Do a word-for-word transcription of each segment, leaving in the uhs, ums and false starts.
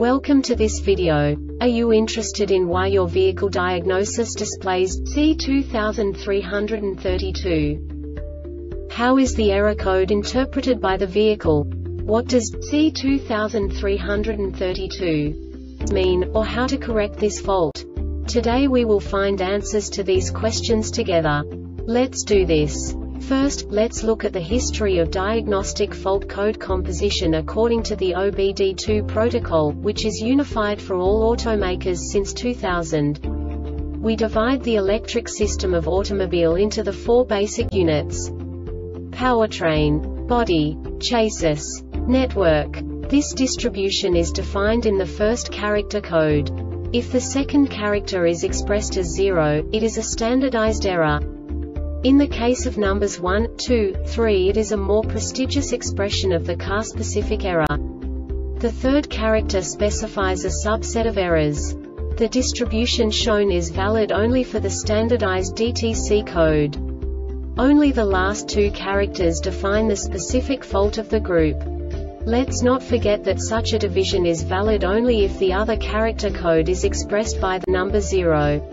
Welcome to this video. Are you interested in why your vehicle diagnosis displays C two three three two? How is the error code interpreted by the vehicle? What does C two three three two mean, or how to correct this fault? Today we will find answers to these questions together. Let's do this. First, let's look at the history of diagnostic fault code composition according to the O B D two protocol, which is unified for all automakers since two thousand. We divide the electric system of automobile into the four basic units: powertrain, body, chassis, network. This distribution is defined in the first character code. If the second character is expressed as zero, it is a standardized error. In the case of numbers one, two, three, it is a more prestigious expression of the car-specific error. The third character specifies a subset of errors. The distribution shown is valid only for the standardized D T C code. Only the last two characters define the specific fault of the group. Let's not forget that such a division is valid only if the other character code is expressed by the number zero.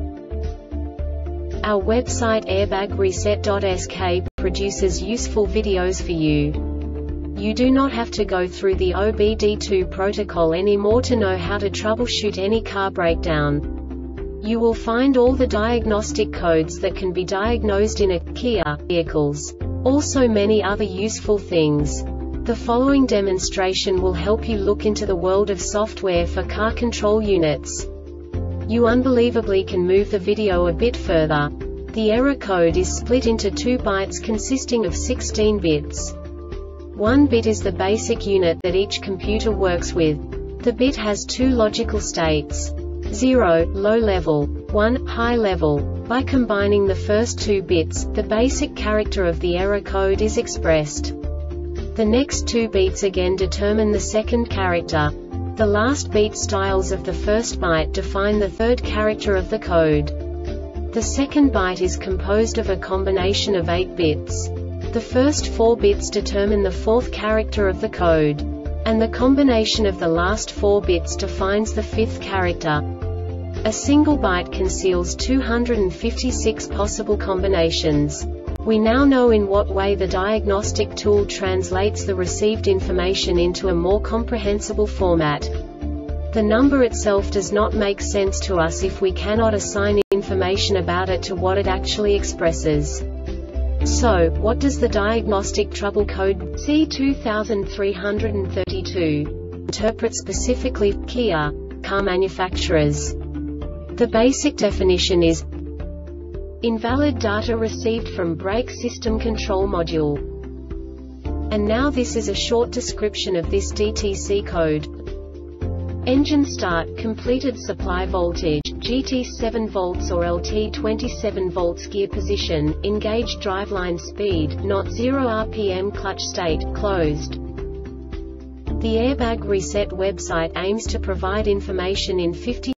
Our website airbag reset dot S K produces useful videos for you. You do not have to go through the O B D two protocol anymore to know how to troubleshoot any car breakdown. You will find all the diagnostic codes that can be diagnosed in a Kia vehicles. Also many other useful things. The following demonstration will help you look into the world of software for car control units. You unbelievably can move the video a bit further. The error code is split into two bytes consisting of sixteen bits. One bit is the basic unit that each computer works with. The bit has two logical states: zero, low level, one, high level. By combining the first two bits, the basic character of the error code is expressed. The next two bits again determine the second character. The last beat styles of the first byte define the third character of the code. The second byte is composed of a combination of eight bits. The first four bits determine the fourth character of the code. And the combination of the last four bits defines the fifth character. A single byte conceals two hundred fifty-six possible combinations. We now know in what way the diagnostic tool translates the received information into a more comprehensible format. The number itself does not make sense to us if we cannot assign information about it to what it actually expresses. So, what does the diagnostic trouble code C two three three two interpret specifically for Kia car manufacturers? The basic definition is invalid data received from brake system control module. And now this is a short description of this D T C code. Engine start, completed supply voltage, G T seven volts or L T twenty-seven volts, gear position, engaged driveline speed, not zero R P M, clutch state, closed. The Airbag Reset website aims to provide information in fifty